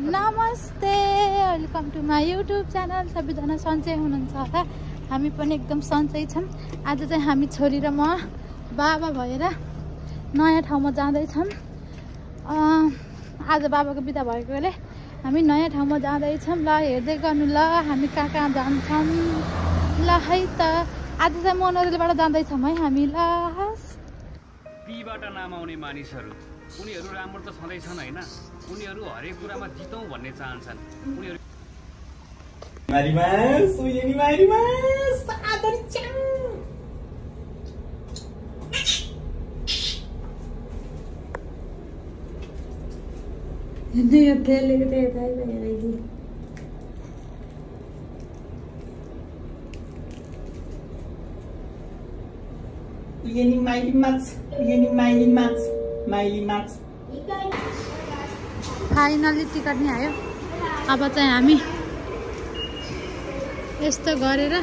नमस्ते, welcome to my YouTube channel. सबैजना सन्चै हुनुहुन्छ होला, हामी पनि एकदम सन्चै छौँ। आज चाहिँ हामी छोरी र म बाबा भएर नयाँ ठाउँमा जाँदैछौँ। आज बाबाको बिदा भएकोले हामी नयाँ ठाउँमा जाँदैछौँ। ल हेर्दै गर्नु ल हामी कहाँ जान्छौँ। ल है त आज चाहिँ मनोरेलबाट जाँदैछौँ है हामी। ल पीबाट नआउने मानिसहरू उनीहरू राम्रो त छँदैछन् हैन, उनीहरू हरेक कुरामा जितौँ भन्ने चाहन्छन्। उनीहरू फाइनली टिकट नि आयो। अब चाहिँ हामी यस्तो गरेर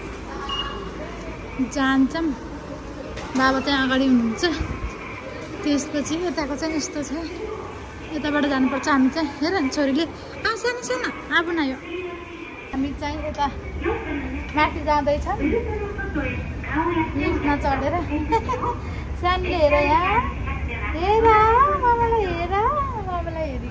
जान्छौँ। बाबा चाहिँ अगाडि हुनुहुन्छ, त्यसपछि यताको चाहिँ यस्तो छ, यताबाट जानुपर्छ। हामी चाहिँ हेर छोरीले सानो सानो अब नआयो। हामी चाहिँ यता माथि जाँदैछौँ लिफ्टमा चढेर। सानोले हेर यहाँ, हेर मामालाई, हेर मामालाई हेरि।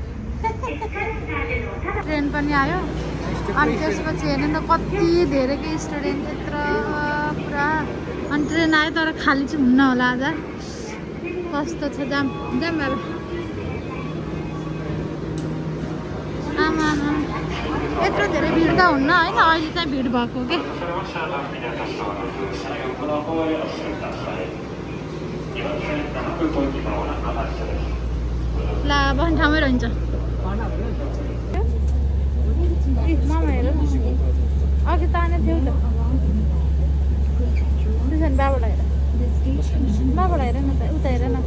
ट्रेन पनि आयो। अनि त्यसपछि हेर्नु न कति धेरै के स्टुडेन्ट यत्र पुरा। अनि ट्रेन आयो तर खाली चाहिँ हुन्न होला आज। कस्तो छ जाम जाम बाबा। आमा यत्रो धेरै भिड त हुन्न होइन, अहिले चाहिँ भिड भएको के। ला बस्ने ठाउँमै रहन्छ। मामा हेर अघि ताने थियो त त्यसो भने बाबालाई हेर, बाबालाई हेर न त, उता हेर न।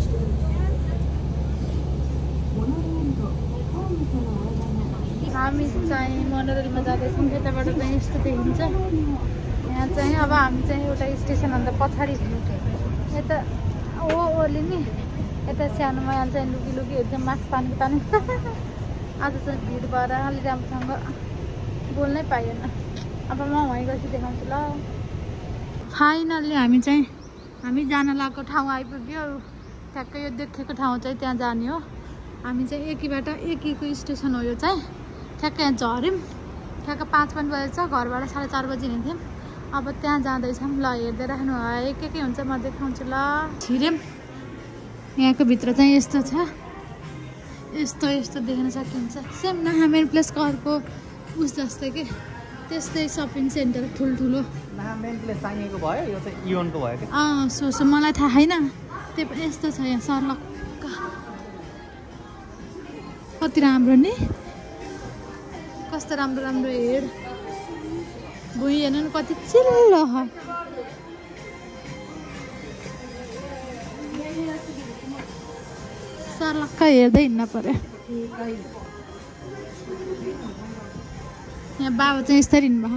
हामी चाहिँ मनोरेलमा जाँदैछौँ। यताबाट चाहिँ यस्तो देखिन्छ। यहाँ चाहिँ अब हामी चाहिँ एउटा स्टेसनभन्दा पछाडि यता ओली नि यता सानोमा यहाँ चाहिँ लुकीहरू चाहिँ मास्क ताने आज चाहिँ भिड भएर अलि राम्रोसँग बोल्नै पाइएन। अब म वहीँ गएपछि देखाउँछु ल। फाइनल्ली हामी जान लागेको ठाउँ आइपुग्यो। ठ्याक्कै यो देखेको ठाउँ चाहिँ त्यहाँ जाने हो। हामी चाहिँ एकीको स्टेसन हो यो चाहिँ। ठ्याक्कै यहाँ झऱ्यौँ। ठ्याक्क 5 पनि बजेछ, घरबाट 4:30 बजी हिँड्थ्यौँ। अब त्यहाँ जाँदैछौँ। ल हेर्दै राख्नु है, के हुन्छ म देखाउँछु ल। छिर्यौँ। यहाँको भित्र चाहिँ यस्तो छ, यस्तो देख्न सकिन्छ। सेम नाहामेन प्लेस घरको उस जस्तै के, त्यस्तै सपिङ सेन्टर ठुल्ठुलो। नाहामेन प्लेस साङ्गेको भयो, यो चाहिँ इयोनको भयो के। सो मलाई थाहा छैन। त्यो पनि यस्तो छ यहाँ सर्लक्क। कति राम्रो नि, कस्तो राम्रो हेड। भुइँ हेर्नु नि कति चिल्लो छ। सर्लक्क हेर्दै हिँड्न पर्यो। यहाँ बाबा चाहिँ यस्तरी हिँड्नुभयो।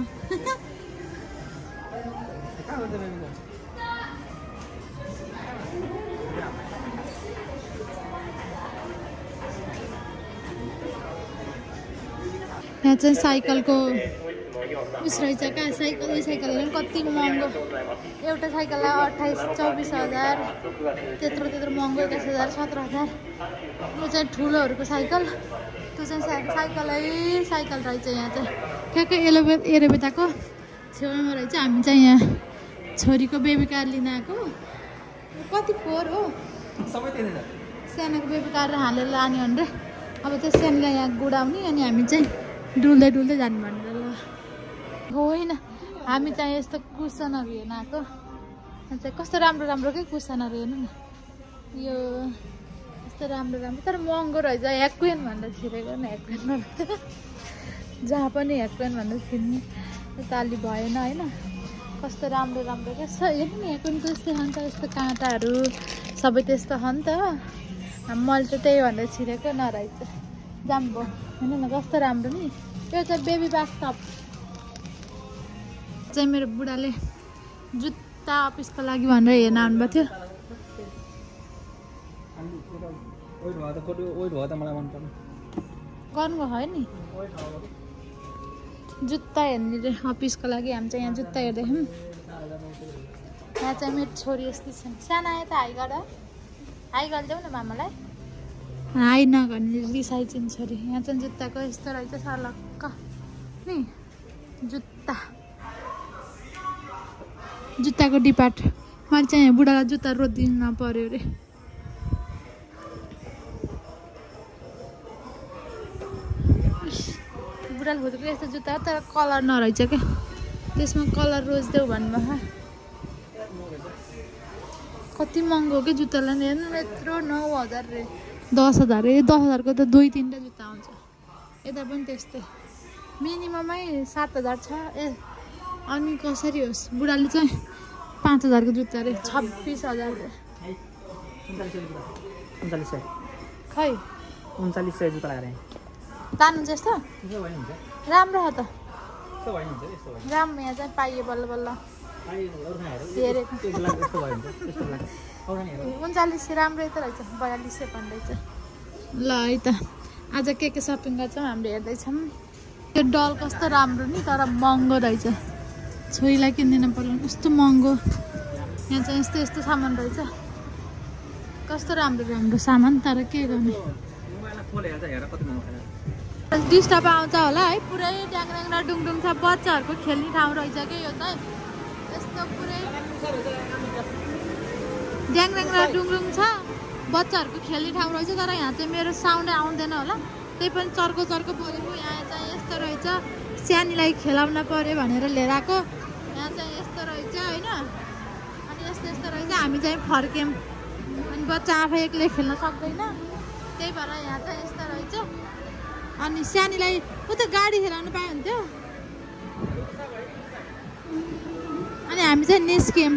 यहाँ चाहिँ साइकलको उस रहेछ क्या। साइकल कति महँगो। एउटा साइकललाई 28-24 हजार, त्यत्रो महँगो 21,000 17,000। यो चाहिँ ठुलोहरूको साइकल। त्यो चाहिँ साइकल रहेछ। यहाँ चाहिँ ठ्याक्कै एलोबेताको छेउमा रहेछ। हामी चाहिँ यहाँ छोरीको बेबी कार लिन आएको। कति फोहोर हो, सानोको बेबी कार हालेर लाने भनेर। अब चाहिँ सानोलाई यहाँ गुडाउने, अनि हामी चाहिँ डुल्दै जानु भनेर। ल होइन, हामी चाहिँ यस्तो कुसनहरू हेर्न आएको। चाहिँ कस्तो राम्रो के कुसनहरू हेर्नु न। यो यस्तो राम्रो तर महँगो रहेछ। ह्याक्वेन भनेर छिरेको नि, ह्याक्वेन रहेछ। जहाँ पनि ह्याक्वेन भनेर छिर्ने ताली भएन होइन। कस्तो राम्रो क्या हेर्नु नि। ह्याक्वेनको यस्तै खान्छ, यस्तो काँटाहरू सबै त्यस्तो छ नि त। मैले त त्यही भनेर छिरेको नरहेछ। जाम्बो हेर्नु न कस्तो राम्रो नि। यो चाहिँ बेबी बाथटब चाहिँ मेरो बुढाले जुत्ता अफिसको लागि भनेर हेर्न आउनुभएको थियो। गर्नु भयो नि जुत्ता हेर्ने रे अफिसको लागि हामी चाहिँ यहाँ जुत्ता हेर्दैछौँ यहाँ चाहिँ मेरो छोरी यस्तै छन् सानो आयो त हाई गरिदेऊ न मामालाई हाई नगर्ने रिसाइछन् छोरी यहाँ चाहिँ जुत्ताको यस्तो रहेछ सलक्क नि जुत्ताको डिपार्ट मैले चाहिँ बुढालाई जुत्ता रोजिदिन पर्यो अरे बुढाले खोजेको यस्तो जुत्ता तर कलर नरहेछ क्या त्यसमा कलर रोजिदेऊ भन्नुभयो कति महँगो हो कि जुत्तालाई नि हेर्नु यत्रो 9,000 रे 10,000 रे 10,000को त 2-3टा जुत्ता आउँछ यता पनि त्यस्तै मिनिममै 7,000 छ ए अनि कसरी होस् बुढाले चाहिँ 5,000को जुत्ता रे 26,000 रे 3900 खै 3900 जुत्ता लगाएर तान्नुहुन्छ यस्तो त्यसो भएन हुन्छ राम्रो हो त यस्तो भएन हुन्छ यस्तो भएन राम्रो यहाँ चाहिँ पाइयो बल्ल बल्ल हेरेको 39 राम्रै त रहेछ 42 भन्दैछ ल है त आज के सपिङ गर्छौँ हामीले हेर्दैछौँ त्यो डल कस्तो राम्रो नि तर महँगो रहेछ छोरीलाई किन्दिन पर्यो कस्तो महँगो यहाँ चाहिँ यस्तो यस्तो सामान रहेछ कस्तो राम्रो सामान तर के गर्ने डिस्टर्ब आउँछ होला है पुरै ड्याङड्याङ र डुङडुङ छ बच्चाहरूको खेल्ने ठाउँ रहेछ क्या यो त यस्तो पुरै ड्याङड्याङ र डुङडुङ छ बच्चाहरूको खेल्ने ठाउँ रहेछ तर यहाँ चाहिँ मेरो साउन्डै आउँदैन होला त्यही पनि चर्को बोलेको यहाँ चाहिँ यस्तो रहेछ सानीलाई खेलाउन पर्यो भनेर लिएर आएको यहाँ चाहिँ यस्तो रहेछ होइन अनि यस्तो रहेछ हामी चाहिँ फर्क्यौँ अनि बच्चा आफै एक्लै खेल्न सक्दैन त्यही भएर यहाँ चाहिँ यस्तो रहेछ अनि सानीलाई उता गाडी खेलाउनु पायो हुन्थ्यो अनि हामी चाहिँ निस्क्यौँ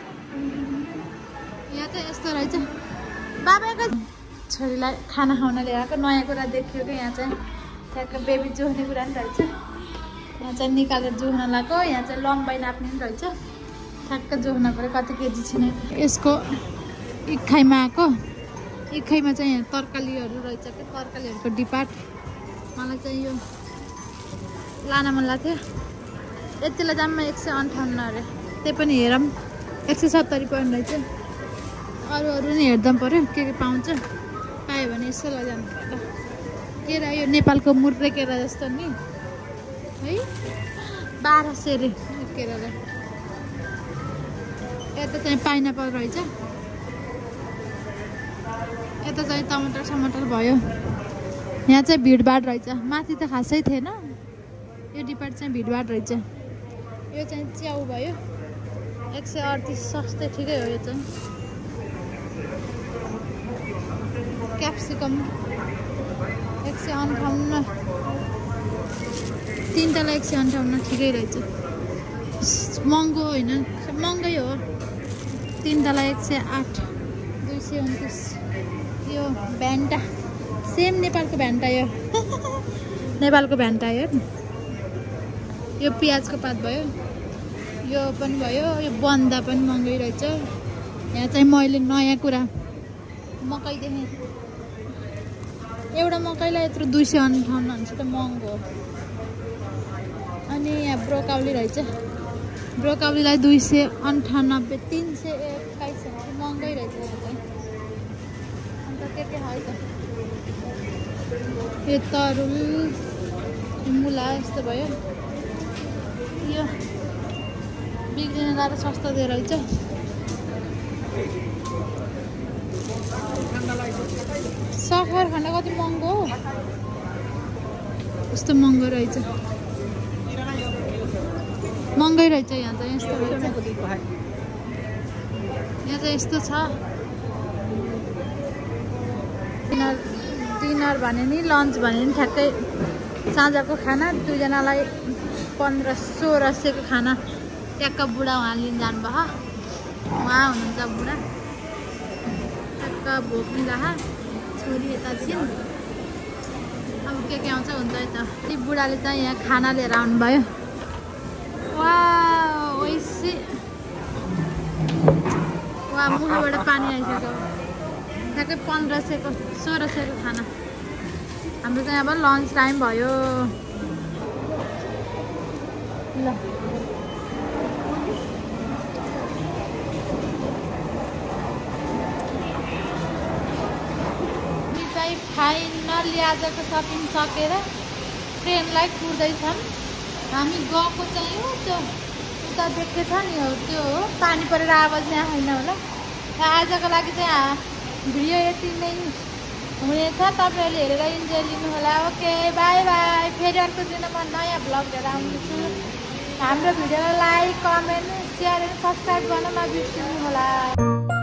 यहाँ चाहिँ यस्तो रहेछ बाबाको छोरीलाई खाना खाउन लिएर आएको नयाँ कुरा देखियो कि यहाँ चाहिँ त्यहाँको बेबी जोख्ने कुरा पनि रहेछ यहाँ चाहिँ निकालेर जोख्न लगाएको यहाँ चाहिँ लम्बाइ नाप्ने पनि रहेछ ठ्याक्क जोख्न पऱ्यो कति केजी छैन यसको इखाइमा आएको इखाइमा चाहिँ यहाँ तरकारीहरू रहेछ कि तरकारीहरूको डिपार्ट मलाई चाहिँ यो लान मन लाग्थ्यो यतिलाई दाममा 158 अरे त्यही पनि हेरौँ 170 पर्ने रहेछ अरू नि हेर्दा पऱ्यो के पाउँछ पायो भने यसो लैजानु पर्ला केरा यो नेपालको मुर्रे केरा जस्तो नि है 1200 रे केरालाई यता चाहिँ पाइनापल रहेछ यता चाहिँ टमाटर भयो यहाँ चाहिँ भिडभाड रहेछ माथि त खासै थिएन यो डिपार्ट चाहिँ भिडभाड रहेछ यो चाहिँ च्याउ भयो 138 सस्तै ठिकै हो यो चाहिँ क्याप्सिकम 158 3टालाई 158 ठिकै रहेछ महँगो होइन महँगै हो 3टालाई 108 229 यो भ्यान्टा सेम नेपालको भ्यान्टा यो नेपालको भ्यान्टा यो प्याजको पात भयो यो पनि भयो यो बन्दा पनि महँगै रहेछ यहाँ चाहिँ मैले नयाँ कुरा मकै देखेँ एउटा मकैलाई यत्रो 258 हुन्छ त महँगो अनि यहाँ ब्रोकाउली रहेछ ब्रोकाउलीलाई 298 321 महँगै रहेछ यहाँ चाहिँ अन्त के है त यो तरुल मुला यस्तो भयो यो बिग्रिन गाह्रो सस्तो दिएर रहेछ सखर खाना कति महँगो हो यस्तो महँगो रहेछ महँगै रहेछ यहाँ चाहिँ यस्तो रहेछ यहाँ चाहिँ यस्तो छ डिनर भने नि लन्च भने नि ठ्याक्कै साँझको खाना दुईजनालाई 1500-1600 को खाना ट्याक्क बुढा उहाँ लिन जानुभयो उहाँ हुनुहुन्छ बुढा ट्याक्क भोक नि राखा छोरी यता छिन् अब के आउँछ हुन्छ है त ती बुढाले चाहिँ यहाँ खाना लिएर आउनुभयो वा ओइसी वा मुखबाट पानी आइसक्यो ठ्याक्कै 1500 को 1600 को खाना हाम्रो चाहिँ अब लन्च टाइम भयो ल चाहिँ फाइनली आजको सपिङ सकेर ट्रेनलाई कुर्दैछौँ हामी गएको चाहिँ हो त्यो उता देखेछ नि हो त्यो हो पानी परेर आवाज नै आएन होला आजको लागि चाहिँ भिडियो यति नै हुनेछ तपाईँहरूले हेरेर इन्जोय लिनुहोला ओके बाई बाई फेरि अर्को दिन म नयाँ भ्लग लिएर आउनेछु हाम्रो भिडियोलाई लाइक कमेन्ट सेयर र सब्सक्राइब गर्न नबिर्सिनु होला